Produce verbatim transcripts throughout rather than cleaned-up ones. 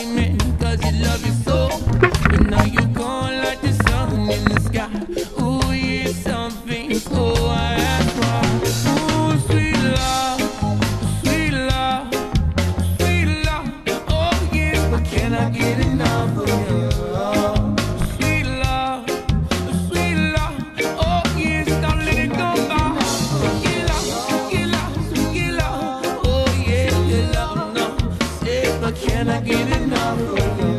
disappointment, cause you love you so. But now you gone like the sun in the sky. Ooh, yeah, something, oh, I ask why. Ooh, sweet love, sweet love, sweet love. Oh, yeah, but can I get enough of your love? Sweet love, sweet love. Oh, yeah, stop letting go by. Get love, get love, get love. Oh, yeah, your love, no. Say, but can I get enough of your love?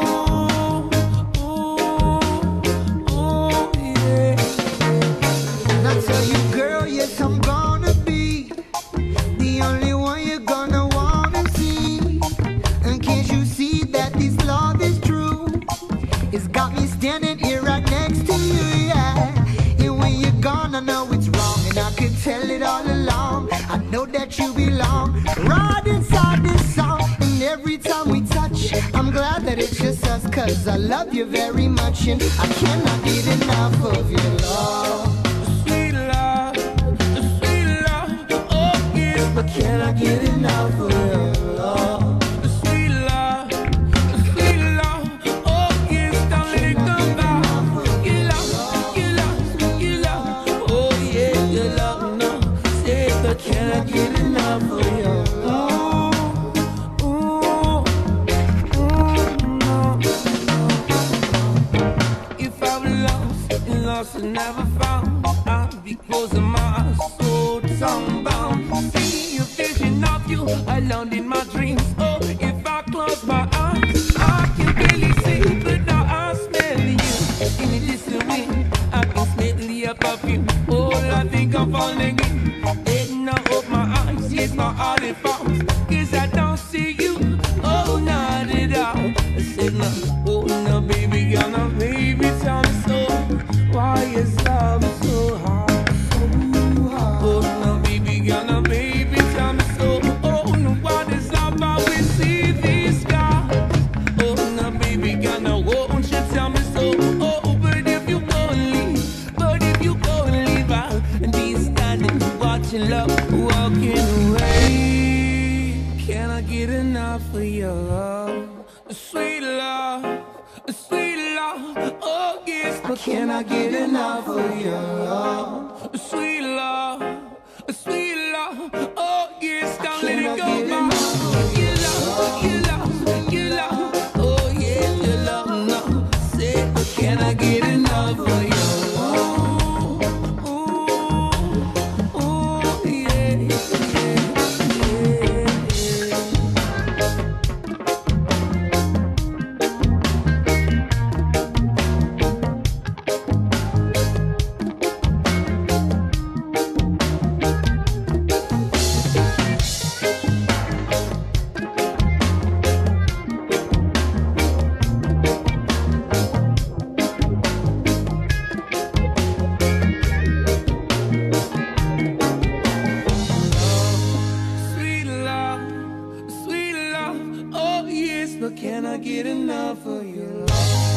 Standing here right next to you, yeah. And when you're gone, I know it's wrong, and I could tell it all along. I know that you belong right inside this song. And every time we touch, I'm glad that it's just us, cause I love you very much, and I cannot get enough of your love. Sweet love, sweet love, oh yes, but can I get enough of your love? Can I get enough of your love? Ooh, ooh, no. If I was lost and lost and never found, I'd be closing my soul to sunbound. See a vision of you alone in my dreams. Oh, if I close my eyes, I can barely see, but now I smell you. In the distant wind, I can smell your perfume. Oh, I think I'm falling in. It's my heart it falls, cause I don't see you, oh, not at all. I said no, oh no, baby, girl, no, baby, tell me so. Why is love so hard, so hard? Oh no, baby, girl, no, baby, tell me so. Oh no, what is love, I will see these skies. Oh no, baby, girl, no, won't you tell me so? Oh, but if you go and leave, but if you go and leave, I'll be standing, watching love, walking away. Can I get enough of your love? Sweet love, sweet love, oh yes, but can I get enough of your love? Sweet love, sweet love, oh yes, don't let it go by. Your love, your love, your love, oh yeah, your love, no. Say, can I get enough of your love? But can I get enough of your love?